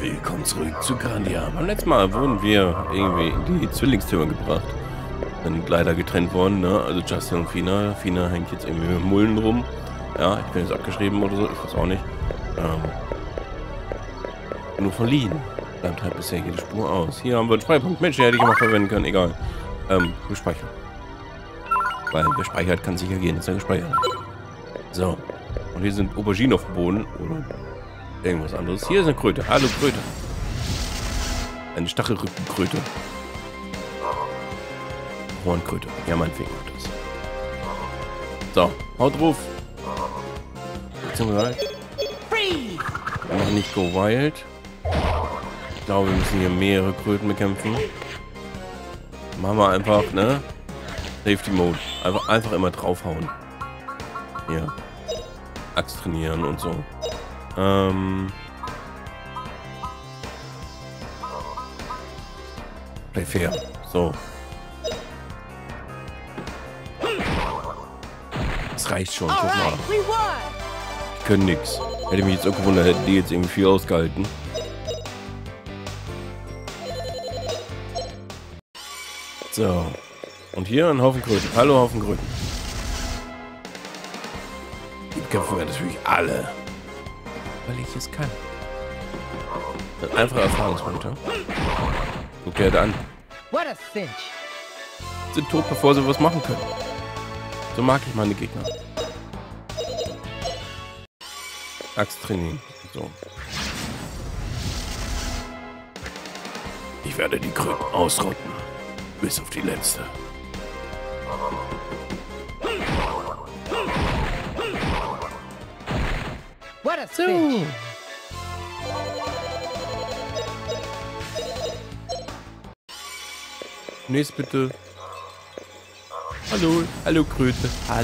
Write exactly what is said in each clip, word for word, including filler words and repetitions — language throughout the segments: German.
Willkommen zurück zu Grandia. Beim letzten Mal wurden wir irgendwie in die Zwillingstürme gebracht. Sind leider getrennt worden, ne? Also Justin und Fina. Fina hängt jetzt irgendwie mit Mullen rum. Ja, ich bin jetzt abgeschrieben oder so, ich weiß auch nicht. Ähm, nur verliehen. Bleibt halt bisher jede Spur aus. Hier haben wir einen Speicherpunkt. Mensch, den hätte ich mal verwenden können, egal. Ähm, wir speichern. Weil gespeichert kann sicher gehen, ist ja gespeichert. So. Und hier sind Auberginen auf dem Boden. Oder irgendwas anderes. Hier ist eine Kröte. Hallo Kröte. Eine Stachelrückenkröte. Hornkröte. Ja, mein Finger das. So, haut drauf. Jetzt sind wir bereit. Wir machen nicht Go Wild. Ich glaube, wir müssen hier mehrere Kröten bekämpfen. Machen wir einfach, ne? Safety Mode. Einfach, einfach immer draufhauen. Hier. Axt trainieren und so. Ähm. Play fair. So. Das reicht schon. Guck mal. Die können nix. Hätte mich jetzt auch gewundert, hätten die jetzt irgendwie viel ausgehalten. So. Und hier ein Haufen Kröten. Hallo Haufen Kröten. Die bekämpfen wir natürlich alle. Weil ich es kann. Ein einfacher Erfahrungspunkte. Guck dir das an. Sind tot, bevor sie was machen können. So mag ich meine Gegner. Axttraining. So. Ich werde die Kröten ausrotten. Bis auf die letzte. So. Nächst bitte. Hallo, hallo Kröte. Hallo.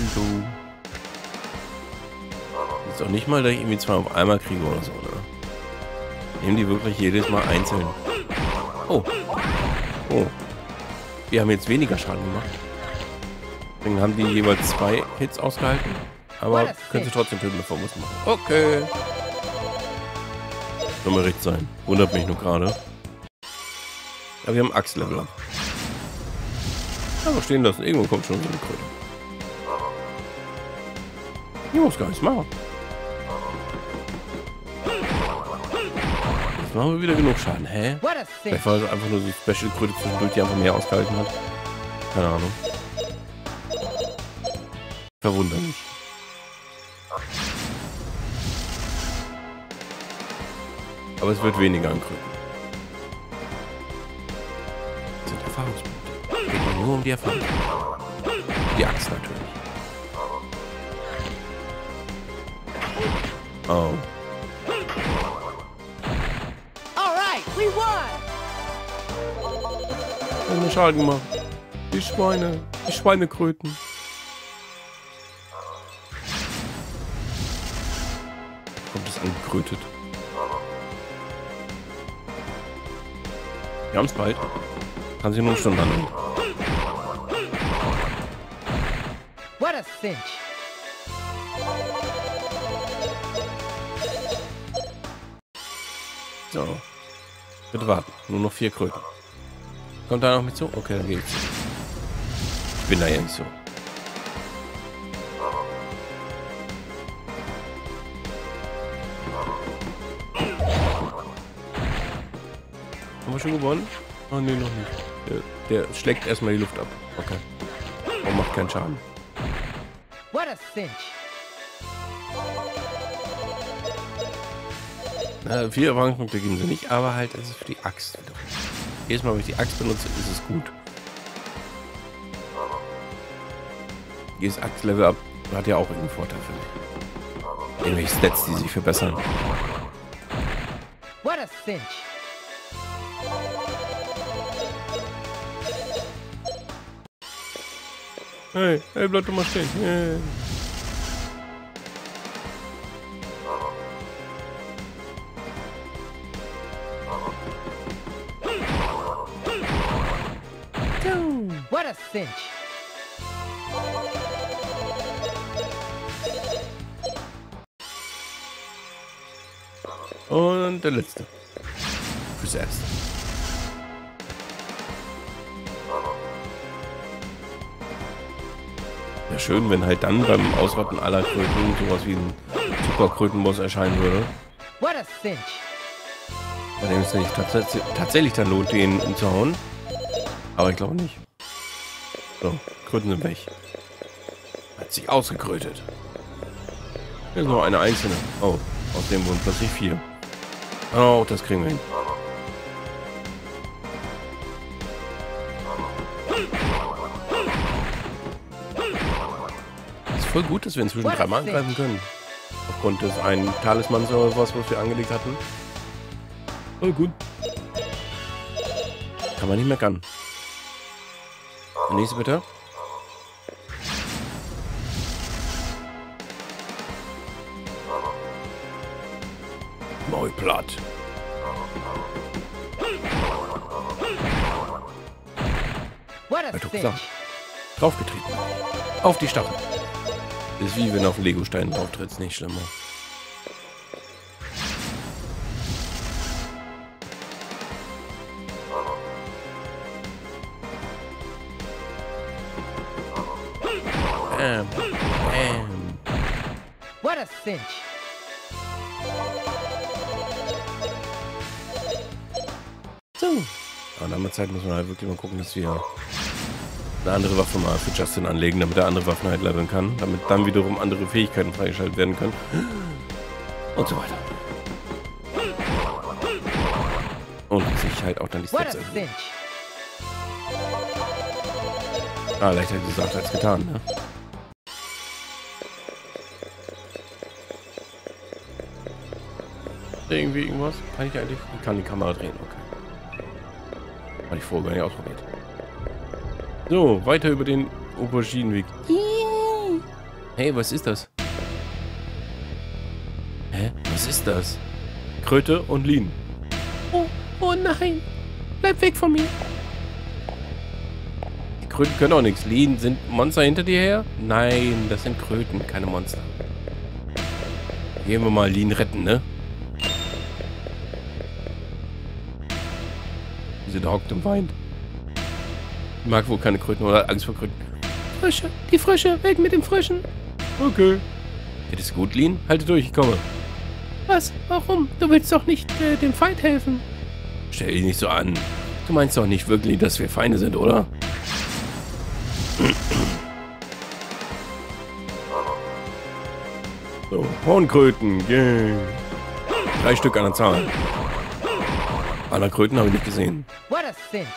Ist doch nicht mal, dass ich irgendwie zwei auf einmal kriege oder so, ne? Nehmen die wirklich jedes Mal einzeln. Oh. Oh. Wir haben jetzt weniger Schaden gemacht. Deswegen haben die jeweils zwei Hits ausgehalten. Aber können sie trotzdem töten, bevor wir es machen. Okay. Soll mir recht sein. Wundert mich nur gerade. Aber wir haben Axt-Level up. Aber stehen lassen. Irgendwo kommt schon so eine Kröte. Ich muss gar nichts machen. Jetzt machen wir wieder genug Schaden. Hä? Vielleicht war das einfach nur so eine Special-Kröte zwischendurch, die einfach mehr ausgehalten hat. Keine Ahnung. Verwunderlich. Aber es wird weniger an Kröten. Das sind Erfahrungspunkte. Geht mir nur um die Erfahrung. Die Axt natürlich. Oh. Wir haben Schaden gemacht. Die Schweine. Die Schweinekröten. Kommt es angekrötet. Wir haben es bald. Kann sie nur eine Stunde handeln. What a cinch. So. Bitte warten. Nur noch vier Kröten. Kommt da noch mit zu? Okay, dann geht's. Ich bin da ja nicht so. Haben wir schon gewonnen? Oh ne, noch nicht. Der, der schlägt erstmal die Luft ab. Okay. Und macht keinen Schaden. What a cinch. Na, vier Erfahrungspunkte geben sie nicht, aber halt ist es für die Axt. Jedes Mal, wenn ich die Axt benutze, ist es gut. Jedes Axt-Level up hat ja auch irgendeinen Vorteil für mich. Irgendwelche Stats, die sich verbessern. What a cinch. Hey, hey, bleib doch mal stehen. Hey. What a cinch. Und der letzte. fürs Erste. Wäre schön, wenn halt dann beim Ausrotten aller Kröten sowas wie ein Superkrötenboss erscheinen würde. Bei dem es sich tats tatsächlich dann lohnt, den umzuhauen. Aber ich glaube nicht. So, Kröten sind weg. Hat sich ausgekrötet. Hier ist noch eine einzelne. Oh, aus dem wurden plötzlich vier. Oh, das kriegen wir hin. Das ist voll gut, dass wir inzwischen dreimal angreifen können. Aufgrund des einen Talismans oder was, was wir angelegt hatten. Voll gut. Kann man nicht meckern. Der nächste bitte. Maul platt. Draufgetreten. Auf die Stachel. Das ist wie wenn du auf den Lego-Stein drauf trittst, nicht schlimmer. Bam. Bam. What a cinch. So. Aber dann mit Zeit müssen wir halt wirklich mal gucken, dass wir eine andere Waffe mal für Justin anlegen, damit er andere Waffen halt leveln kann, damit dann wiederum andere Fähigkeiten freigeschaltet werden können. Und so weiter. Und sich halt auch dann die Stats erhöhen. Ah, leichter gesagt als getan, ne? Irgendwie irgendwas? Kann ich eigentlich? Ich kann die Kamera drehen, okay. Hatte ich vorher gar nicht ausprobiert. So, weiter über den Auberginenweg. Hey, was ist das? Hä? Was ist das? Kröte und Lin. Oh, oh nein! Bleib weg von mir! Die Kröten können auch nichts. Lin, sind Monster hinter dir her? Nein, das sind Kröten, keine Monster. Gehen wir mal Lin retten, ne? Diese da hockt und weint. Ich mag wohl keine Kröten oder Angst vor Kröten. Frösche, die Frösche, weg mit den Fröschen. Okay. Geht es gut, Lin? Halte durch, ich komme. Was? Warum? Du willst doch nicht äh, dem Feind helfen. Stell dich nicht so an. Du meinst doch nicht wirklich, dass wir Feinde sind, oder? So, Hornkröten, yeah. Drei Stück an der Zahl. Alle Kröten habe ich nicht gesehen. What a cinch.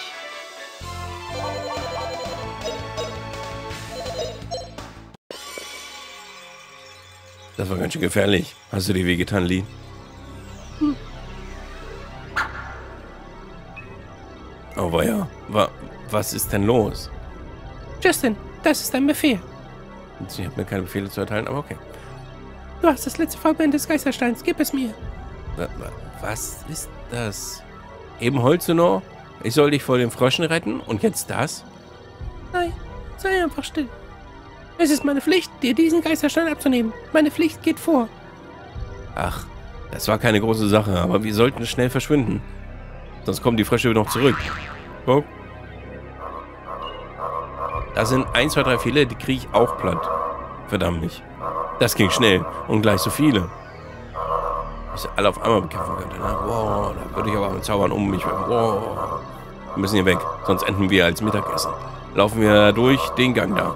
Das war ganz schön gefährlich. Hast du dir wehgetan, Lin? Hm. Aber ja, wa was ist denn los? Justin, das ist ein Befehl. Sie hat mir keine Befehle zu erteilen, aber okay. Du hast das letzte Fragment des Geistersteins. Gib es mir. Wa wa was ist das? Eben holst du noch? Ich soll dich vor den Fröschen retten und jetzt das? Nein, sei einfach still. Es ist meine Pflicht, dir diesen Geisterstein abzunehmen. Meine Pflicht geht vor. Ach, das war keine große Sache, aber wir sollten schnell verschwinden. Sonst kommen die Frösche noch zurück. Guck. Da sind ein, zwei, drei Fehler, die kriege ich auch platt. Verdammt nicht. Das ging schnell und gleich so viele. Ich alle auf einmal bekämpfen könnte. Ne? Wow, da würde ich aber mit Zaubern um mich werfen. Wow. Wir müssen hier weg, sonst enden wir als Mittagessen. Laufen wir durch den Gang da.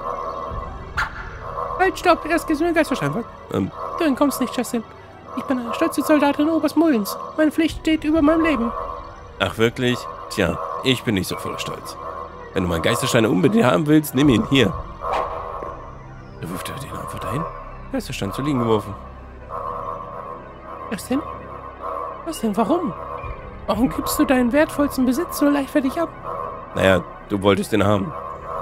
Halt, stopp, erst geht's mir den Geisterstein weg. Ähm. Du entkommst nicht, Justin. Ich bin eine stolze Soldatin Oberst Mullins. Meine Pflicht steht über meinem Leben. Ach, wirklich? Tja, ich bin nicht so voller Stolz. Wenn du meinen Geisterstein unbedingt haben willst, nimm ihn hier. Da wirft er den einfach dahin. Geisterstein zu liegen geworfen. Justin? Was denn? Warum? Warum gibst du deinen wertvollsten Besitz so leichtfertig ab? Naja, du wolltest den haben.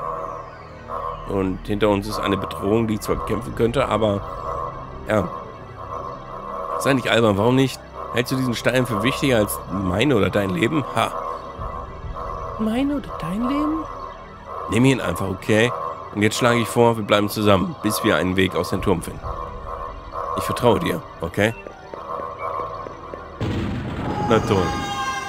Und hinter uns ist eine Bedrohung, die ich zwar bekämpfen könnte, aber ja. Sei nicht albern, warum nicht? Hältst du diesen Stein für wichtiger als mein oder dein Leben? Ha. Mein oder dein Leben? Nimm ihn einfach, okay? Und jetzt schlage ich vor, wir bleiben zusammen, bis wir einen Weg aus dem Turm finden. Ich vertraue dir, okay? Na toll.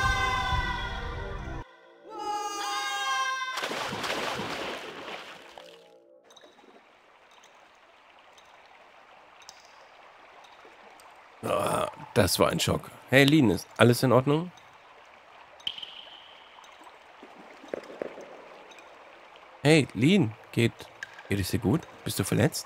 Das war ein Schock. Hey, Lin, ist alles in Ordnung? Hey, Lin, geht, geht es dir gut? Bist du verletzt?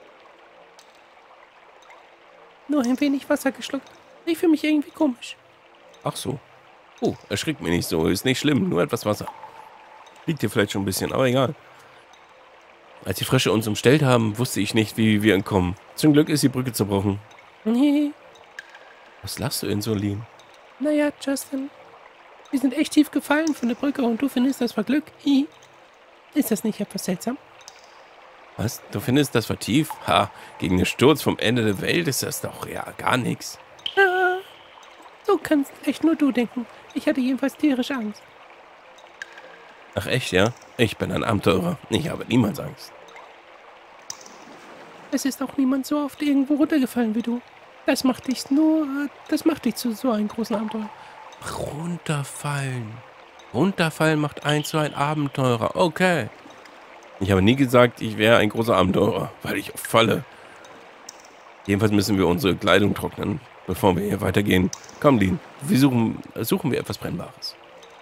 Nur ein wenig Wasser geschluckt. Ich fühle mich irgendwie komisch. Ach so. Oh, erschrick mich nicht so. Ist nicht schlimm, nur etwas Wasser. Liegt hier vielleicht schon ein bisschen, aber egal. Als die Frösche uns umstellt haben, wusste ich nicht, wie wir entkommen. Zum Glück ist die Brücke zerbrochen. Nee. Was lachst du denn so, Lin? Naja, Justin. Wir sind echt tief gefallen von der Brücke und du findest, das war Glück. Hi. Ist das nicht etwas seltsam? Was? Du findest, das war tief? Ha, gegen den Sturz vom Ende der Welt ist das doch ja gar nichts. Ah, so kannst echt nur du denken. Ich hatte jedenfalls tierische Angst. Ach echt, ja? Ich bin ein Abenteurer. Ich habe niemals Angst. Es ist auch niemand so oft irgendwo runtergefallen wie du. Das macht dich nur, das macht dich zu so einem großen Abenteuer. Runterfallen. Runterfallen macht einen zu ein Abenteurer. Okay. Ich habe nie gesagt, ich wäre ein großer Abenteurer, weil ich oft falle. Jedenfalls müssen wir unsere Kleidung trocknen, bevor wir hier weitergehen. Komm, Lin, wir suchen, suchen wir etwas Brennbares.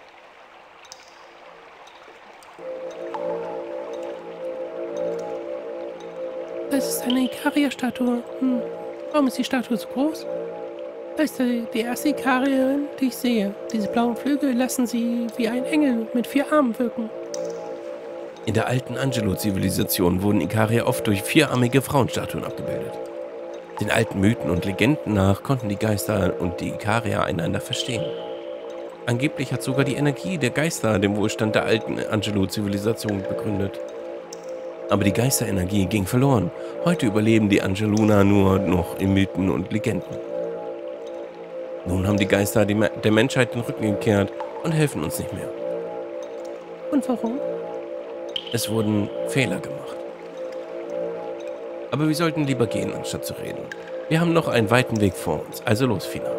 Das ist eine Ikaria-Statue. Hm. Warum ist die Statue so groß? Das ist die, die erste Ikarierin, die ich sehe. Diese blauen Flügel lassen sie wie ein Engel mit vier Armen wirken. In der alten Angelo-Zivilisation wurden Ikarier oft durch vierarmige Frauenstatuen abgebildet. Den alten Mythen und Legenden nach konnten die Geister und die Ikarier einander verstehen. Angeblich hat sogar die Energie der Geister den Wohlstand der alten Angelo-Zivilisation begründet. Aber die Geisterenergie ging verloren. Heute überleben die Angeluna nur noch in Mythen und Legenden. Nun haben die Geister die Me- der Menschheit den Rücken gekehrt und helfen uns nicht mehr. Und warum? Es wurden Fehler gemacht. Aber wir sollten lieber gehen, anstatt zu reden. Wir haben noch einen weiten Weg vor uns. Also los, Fina.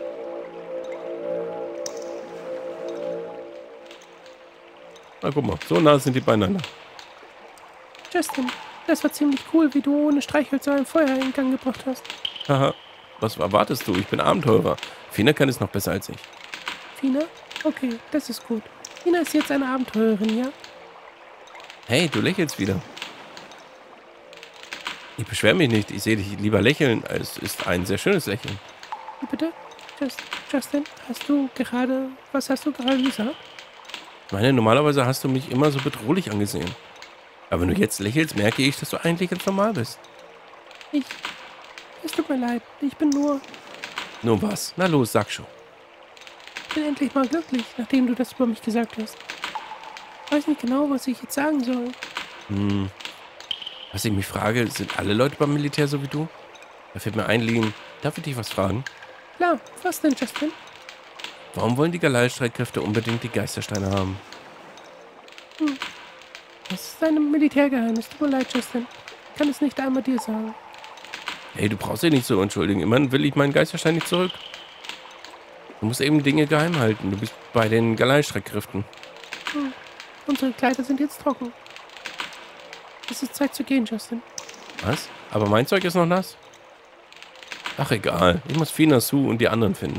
Na guck mal, so nah sind die beieinander. Justin, das war ziemlich cool, wie du ohne Streichhölzer ein Feuer in Gang gebracht hast. Haha, was erwartest du? Ich bin Abenteurer. Fina kann es noch besser als ich. Fina? Okay, das ist gut. Fina ist jetzt eine Abenteurerin, ja? Hey, du lächelst wieder. Ich beschwere mich nicht. Ich sehe dich lieber lächeln. Es ist ein sehr schönes Lächeln. Wie bitte? Just, Justin, hast du gerade... Was hast du gerade gesagt? Ich meine, normalerweise hast du mich immer so bedrohlich angesehen. Aber wenn du jetzt lächelst, merke ich, dass du eigentlich ganz normal bist. Ich... Es tut mir leid. Ich bin nur... Nur was? Na los, sag schon. Ich bin endlich mal glücklich, nachdem du das über mich gesagt hast. Ich weiß nicht genau, was ich jetzt sagen soll. Hm. Was ich mich frage, sind alle Leute beim Militär so wie du? Da fällt mir ein, Lin, darf ich dich was fragen? Klar, was denn, Justin? Warum wollen die Galal-Streitkräfte unbedingt die Geistersteine haben? Hm. Das ist ein Militärgeheimnis. Tut mir leid, Justin. Ich kann es nicht einmal dir sagen. Hey, du brauchst dich nicht so entschuldigen. Immerhin will ich meinen Geisterstein nicht zurück. Du musst eben Dinge geheim halten. Du bist bei den Galal-Streitkräften. Hm. Unsere Kleider sind jetzt trocken. Es ist Zeit zu gehen, Justin. Was? Aber mein Zeug ist noch nass? Ach, egal. Ich muss Fina, Sue und die anderen finden.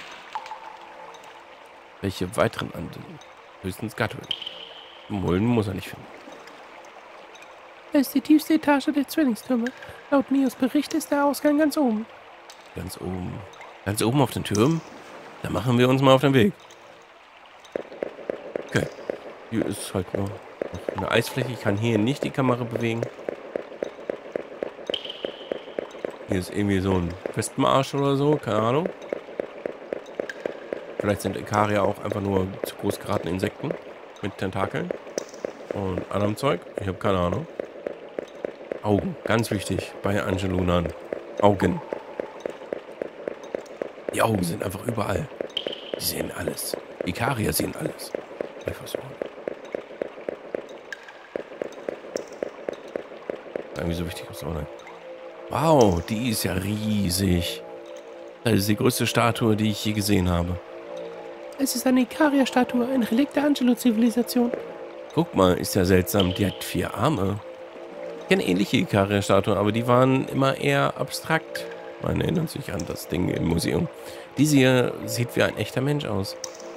Welche weiteren anderen? Höchstens Gatwin. Mulden muss er nicht finden. Das ist die tiefste Etage der Zwillingstürme. Laut Mios Bericht ist der Ausgang ganz oben. Ganz oben. Ganz oben auf den Türmen? Dann machen wir uns mal auf den Weg. Okay. Hier ist halt noch eine Eisfläche. Ich kann hier nicht die Kamera bewegen. Hier ist irgendwie so ein Wespenarsch oder so. Keine Ahnung. Vielleicht sind Ikarier auch einfach nur zu groß geratene Insekten. Mit Tentakeln. Und anderem Zeug. Ich habe keine Ahnung. Augen. Ganz wichtig bei Angelunern. Augen. Die Augen sind einfach überall. Die sehen alles. Ikarier sehen alles. Einfach so. Irgendwie so wichtig aus, oder? Wow, die ist ja riesig. Das ist die größte Statue, die ich je gesehen habe. Es ist eine Ikaria-Statue, ein Relikt der Angelo-Zivilisation. Guck mal, ist ja seltsam. Die hat vier Arme. Ich kenne ähnliche Ikaria-Statuen, aber die waren immer eher abstrakt. Man erinnert sich an das Ding im Museum. Diese hier sieht wie ein echter Mensch aus.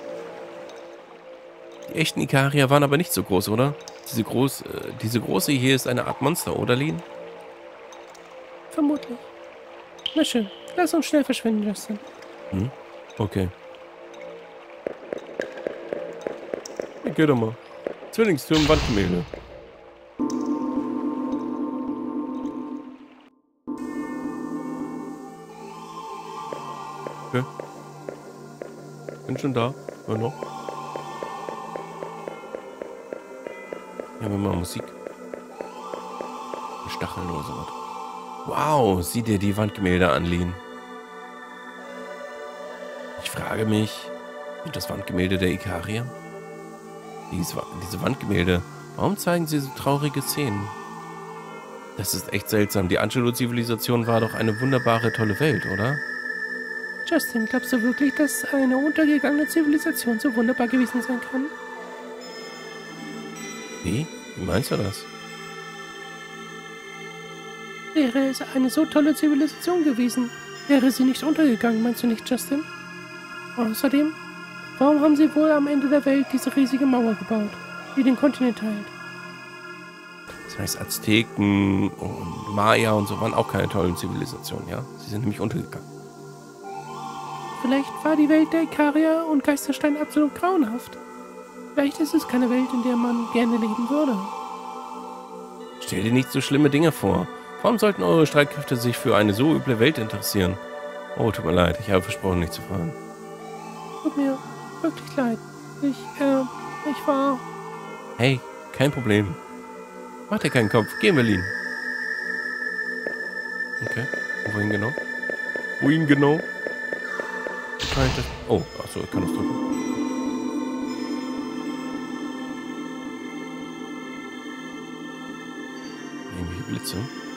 Die echten Ikarier waren aber nicht so groß, oder? Diese, groß, äh, diese große hier ist eine Art Monster, oder, Lin? Vermutlich. Na schön, lass uns schnell verschwinden, Justin. Hm? Okay. Hey, geh doch mal. Zwillingsturm, Wandgemälde. Okay. Bin schon da. Ja, noch. Ja, wir mal Musik. Stacheln oder sowas. Wow, sieh dir die Wandgemälde an, Lin. Ich frage mich, sind das Wandgemälde der Ikarier? Dies, diese Wandgemälde, warum zeigen sie so traurige Szenen? Das ist echt seltsam. Die Angelo-Zivilisation war doch eine wunderbare, tolle Welt, oder? Justin, glaubst du wirklich, dass eine untergegangene Zivilisation so wunderbar gewesen sein kann? Wie? Wie meinst du das? Wäre es eine so tolle Zivilisation gewesen, wäre sie nicht untergegangen, meinst du nicht, Justin? Außerdem, warum haben sie wohl am Ende der Welt diese riesige Mauer gebaut, die den Kontinent teilt? Das heißt, Azteken und Maya und so waren auch keine tollen Zivilisationen, ja? Sie sind nämlich untergegangen. Vielleicht war die Welt der Ikarier und Geisterstein absolut grauenhaft. Vielleicht ist es keine Welt, in der man gerne leben würde. Stell dir nicht so schlimme Dinge vor. Warum sollten eure Streitkräfte sich für eine so üble Welt interessieren? Oh, tut mir leid, ich habe versprochen, nicht zu fragen. Tut mir wirklich leid. Ich, äh, ich war... Hey, kein Problem. Mach dir keinen Kopf. Geh in Berlin. Okay. Wohin genau? Wohin genau? Kann ich das? Oh, achso, ich kann das drücken. Irgendwie Blitze.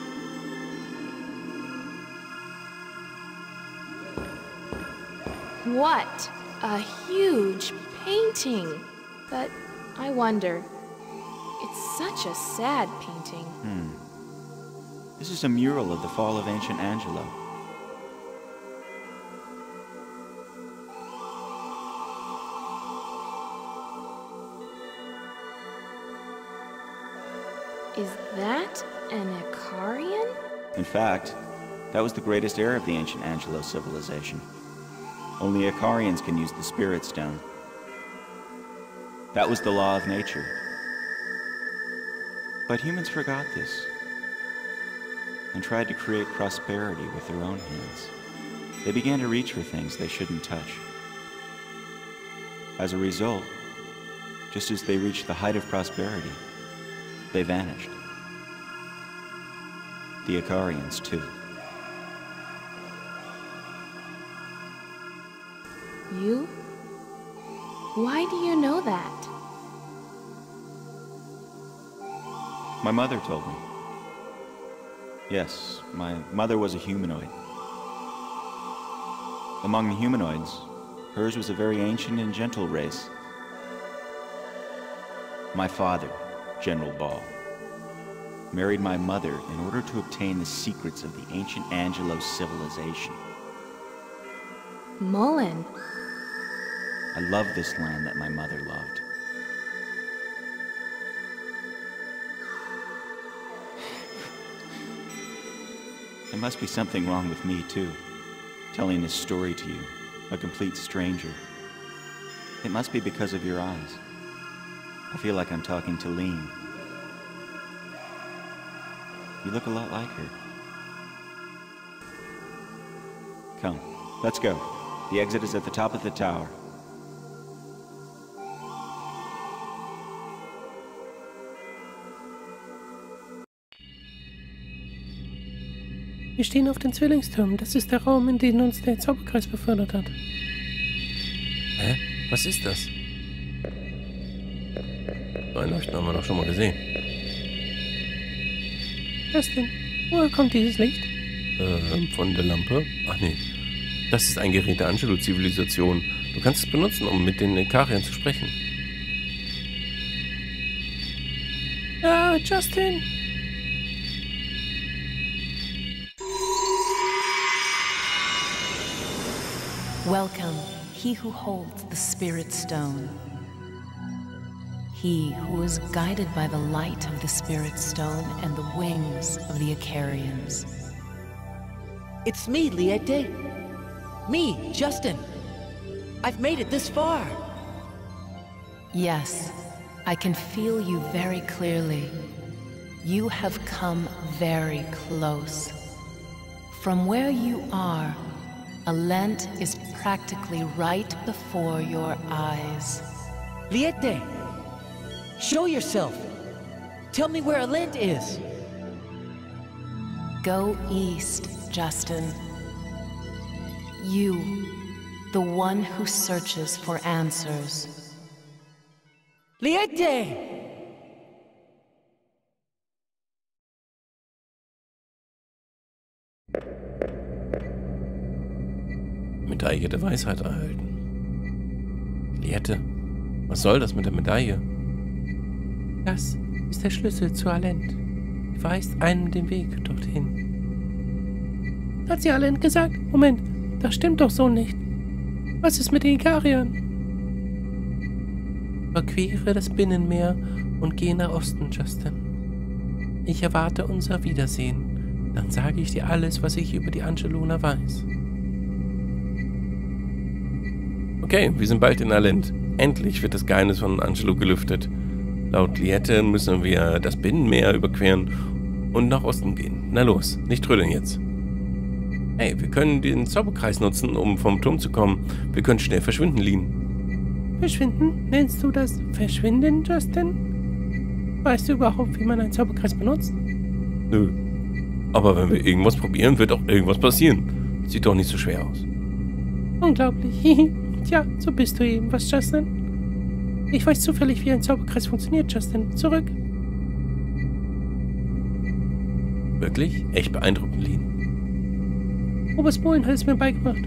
What a huge painting! But I wonder, it's such a sad painting. Hmm. This is a mural of the fall of ancient Angelo. Is that an Ikarian? In fact, that was the greatest heir of the ancient Angelo civilization. Only Ikarians can use the Spirit Stone. That was the law of nature. But humans forgot this, and tried to create prosperity with their own hands. They began to reach for things they shouldn't touch. As a result, just as they reached the height of prosperity, they vanished. The Ikarians, too. You? Why do you know that? My mother told me. Yes, my mother was a humanoid. Among the humanoids, hers was a very ancient and gentle race. My father, General Ball, married my mother in order to obtain the secrets of the ancient Angelo civilization. Mullen. I love this land that my mother loved. There must be something wrong with me, too, telling this story to you, a complete stranger. It must be because of your eyes. I feel like I'm talking to Lean. You look a lot like her. Come, let's go. The exit is at the top of the tower. Wir stehen auf den Zwillingstürmen. Das ist der Raum, in den uns der Zauberkreis befördert hat. Hä? Was ist das? So ein Leuchten haben wir doch schon mal gesehen. Justin, woher kommt dieses Licht? Ähm, von der Lampe? Ach nee. Das ist ein Gerät der Angelo-Zivilisation. Du kannst es benutzen, um mit den Ikariern zu sprechen. Ah, Justin! Welcome, he who holds the Spirit Stone. He who is guided by the light of the Spirit Stone and the wings of the Icarians. It's me, Liete. Me, Justin. I've made it this far. Yes, I can feel you very clearly. You have come very close. From where you are, Alent is practically right before your eyes. Liete, show yourself. Tell me where Alent is. Go east, Justin. You, the one who searches for answers. Liete! Medaille der Weisheit erhalten. Liete, was soll das mit der Medaille? Das ist der Schlüssel zu Alent. Sie weist einem den Weg dorthin. Hat sie Alent gesagt? Moment, das stimmt doch so nicht. Was ist mit den Ikariern? Überquere das Binnenmeer und gehe nach Osten, Justin. Ich erwarte unser Wiedersehen. Dann sage ich dir alles, was ich über die Angeluna weiß. Okay, wir sind bald in Alent. Endlich wird das Geheimnis von Angelo gelüftet. Laut Liete müssen wir das Binnenmeer überqueren und nach Osten gehen. Na los, nicht trödeln jetzt. Hey, wir können den Zauberkreis nutzen, um vom Turm zu kommen. Wir können schnell verschwinden, Lin. Verschwinden? Nennst du das Verschwinden, Justin? Weißt du überhaupt, wie man einen Zauberkreis benutzt? Nö. Aber wenn wir irgendwas probieren, wird auch irgendwas passieren. Sieht doch nicht so schwer aus. Unglaublich. Tja, so bist du eben. Was, Justin? Ich weiß zufällig, wie ein Zauberkreis funktioniert, Justin. Zurück. Wirklich? Echt beeindruckend, Lin. Oberst Bohlen hat es mir beigebracht.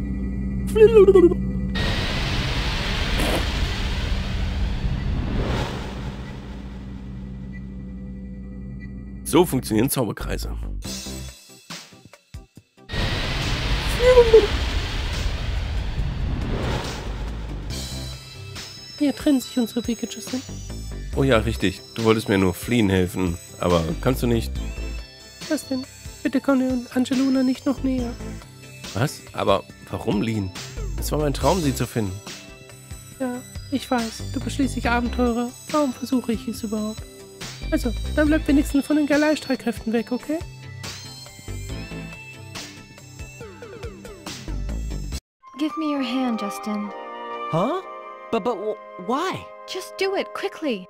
So funktionieren Zauberkreise. Hier trennen sich unsere Wege, Justin. Oh ja, richtig. Du wolltest mir nur fliehen helfen. Aber kannst du nicht? Justin, bitte komm dir und Angeluna nicht noch näher. Was? Aber warum, Lin? Es war mein Traum, sie zu finden. Ja, ich weiß. Du bist schließlich Abenteurer. Warum versuche ich es überhaupt? Also, dann bleib wenigstens von den Galei-Streitkräften weg, okay? Give me your hand, Justin. Huh? But, but wh- why? Just do it, quickly.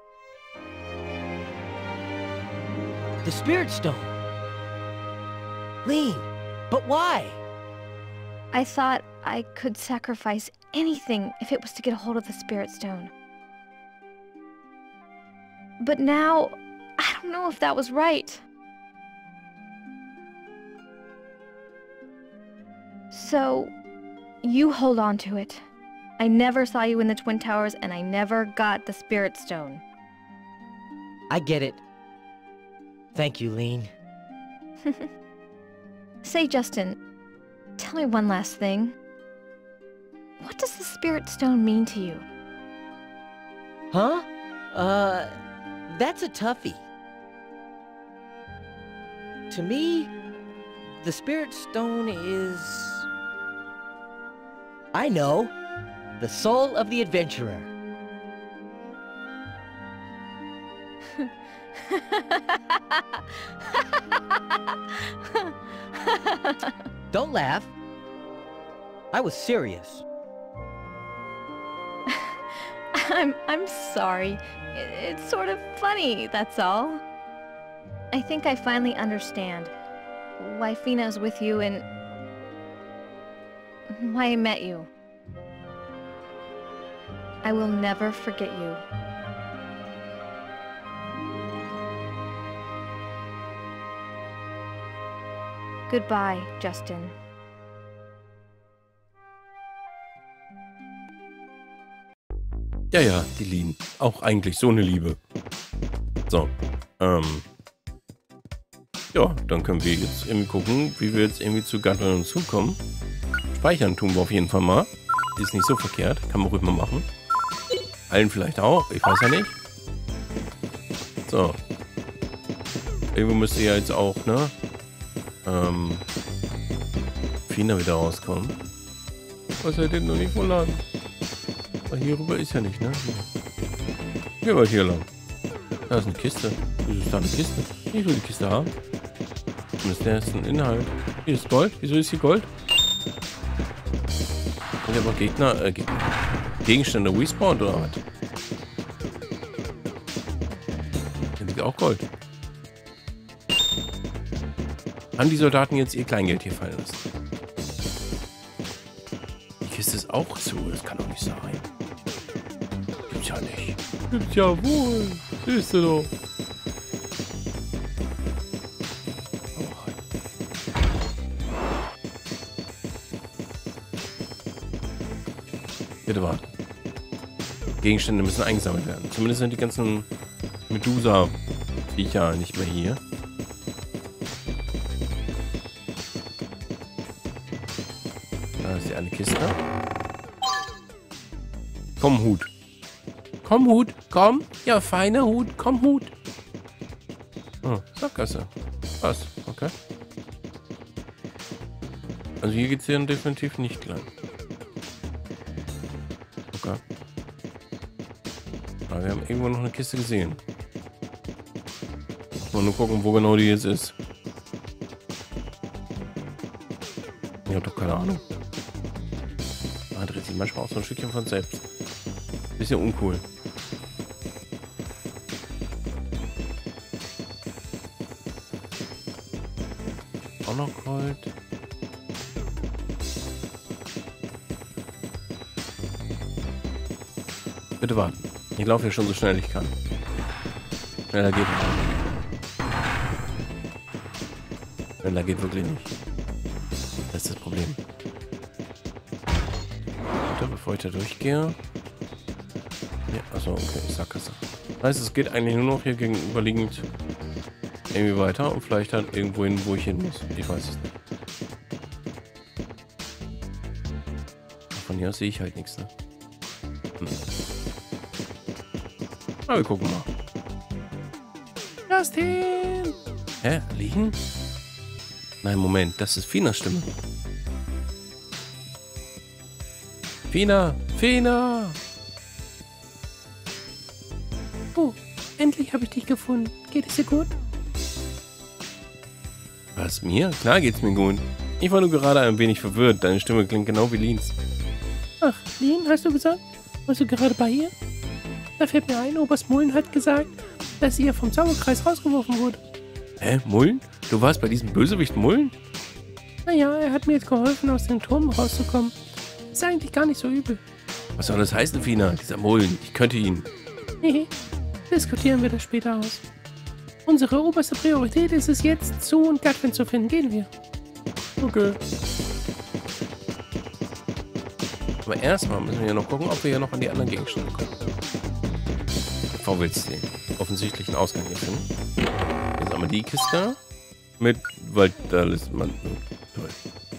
The Spirit Stone. Lean, but why? I thought I could sacrifice anything if it was to get a hold of the Spirit Stone. But now, I don't know if that was right. So, you hold on to it. I never saw you in the Twin Towers, and I never got the Spirit Stone. I get it. Thank you, Lean. Say, Justin, tell me one last thing. What does the Spirit Stone mean to you? Huh? Uh, that's a toughie. To me, the Spirit Stone is... I know. The soul of the adventurer. Don't laugh. I was serious. I'm I'm sorry. It's sort of funny, that's all. I think I finally understand why Fina's with you and why I met you. I will never forget you. Goodbye, Justin. Ja, ja, die Lin. Auch eigentlich so eine Liebe. So, ähm. Ja, dann können wir jetzt irgendwie gucken, wie wir jetzt irgendwie zu Gatlin und zukommen. Speichern tun wir auf jeden Fall mal. ist nicht so verkehrt. Kann man ruhig mal machen. Allen vielleicht auch. Ich weiß ja nicht. So. Irgendwo müsste ja jetzt auch, ne? Ähm. Fina wieder rauskommen. Was er denn noch nicht wohl lang? Aber hier rüber ist ja nicht, ne? Gehen wir hier lang. Da ist eine Kiste. Wieso ist da eine Kiste? Ich will die Kiste haben. Was ist der jetzt ein Inhalt? Hier ist Gold. Wieso ist hier Gold? Sind aber Gegner, äh, Gegner. Gegenstände respawned oder was? Hier liegt auch Gold. Haben die Soldaten jetzt ihr Kleingeld hier fallen lassen? Die Kiste ist auch zu. Das kann doch nicht sein. Gibt's ja nicht. Gibt's ja wohl. Siehst du doch. Bitte warten. Gegenstände müssen eingesammelt werden. Zumindest sind die ganzen Medusa-Viecher nicht mehr hier. Da ist die eine Kiste. Komm, Hut. Komm, Hut. Komm. Ja, feiner Hut. Komm, Hut. Oh, Sackgasse. Was? Okay. Also hier geht es hier definitiv nicht lang. Okay. Aber wir haben irgendwo noch eine Kiste gesehen. Mal nur gucken, wo genau die jetzt ist. Ich habe doch keine Ahnung. Da dreht sich manchmal auch so ein Stückchen von selbst. Bisschen uncool. Auch noch Gold. Bitte warten. Ich laufe hier schon so schnell ich kann. Schneller geht nicht. Schneller geht wirklich nicht. Das ist das Problem. Warte, bevor ich da durchgehe. Ja, achso, okay, Sackgasse. Das heißt, es geht eigentlich nur noch hier gegenüberliegend irgendwie weiter und vielleicht dann irgendwo hin, wo ich hin muss. Ich weiß es nicht. Von hier aus sehe ich halt nichts, ne? Hm. Aber wir gucken mal. Justin! Hä? Liegen? Nein, Moment. Das ist Finas Stimme. Fina! Fina! Oh, endlich habe ich dich gefunden. Geht es dir gut? Was, mir? Klar geht's mir gut. Ich war nur gerade ein wenig verwirrt. Deine Stimme klingt genau wie Lins. Ach, Lin, hast du gesagt? Warst du gerade bei ihr? Da fällt mir ein, Oberst Mullen hat gesagt, dass ihr vom Zauberkreis rausgeworfen wurde. Hä? Mullen? Du warst bei diesem Bösewicht Mullen? Naja, er hat mir jetzt geholfen, aus dem Turm rauszukommen. Ist eigentlich gar nicht so übel. Was soll das heißen, Fina? Dieser Mullen. Ich könnte ihn. Nee, diskutieren wir das später aus. Unsere oberste Priorität ist es jetzt, Sue und Gatwin zu finden. Gehen wir. Okay. Aber erstmal müssen wir ja noch gucken, ob wir ja noch an die anderen Gegenstände kommen. Bevor wir jetzt den offensichtlichen Ausgang hier finden. Jetzt haben wir die Kiste mit Waldtalisman. Toll.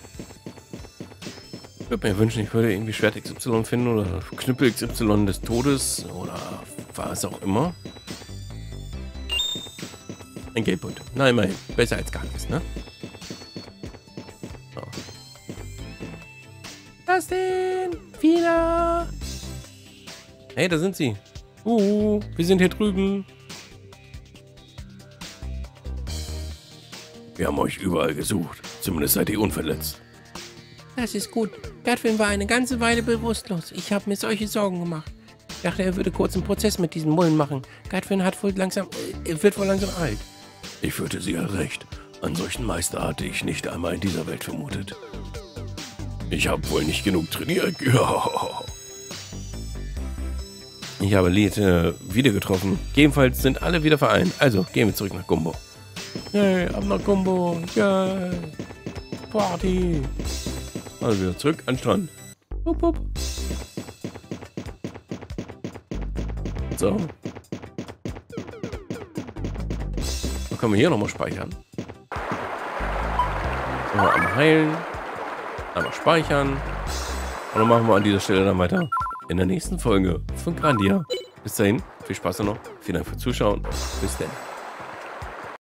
Ich würde mir wünschen, ich würde irgendwie Schwert X Y finden oder Knüppel X Y des Todes oder was auch immer. Ein Geldbund. Na, immerhin. Besser als gar nichts, ne? So. Justin! Fina! Hey, da sind sie. Uh, wir sind hier drüben. Wir haben euch überall gesucht. Zumindest seid ihr unverletzt. Das ist gut. Gatwin war eine ganze Weile bewusstlos. Ich habe mir solche Sorgen gemacht. Ich dachte, er würde kurz einen Prozess mit diesen Mullen machen. Gatwin hat wohl langsam, er wird wohl langsam alt. Ich führte sie ja recht. Einen solchen Meister hatte ich nicht einmal in dieser Welt vermutet. Ich habe wohl nicht genug trainiert. Ich habe Lete wieder getroffen. Jedenfalls sind alle wieder vereint. Also gehen wir zurück nach Gumbo. Yay, ab nach Gumbo. Yay. Party. Also wieder zurück an den Strand. Hup, hup. So. Dann können wir hier nochmal speichern. So, einmal heilen. Einmal speichern. Und dann machen wir an dieser Stelle dann weiter in der nächsten Folge von Grandia. Bis dahin, viel Spaß noch. Vielen Dank fürs Zuschauen. Bis dann.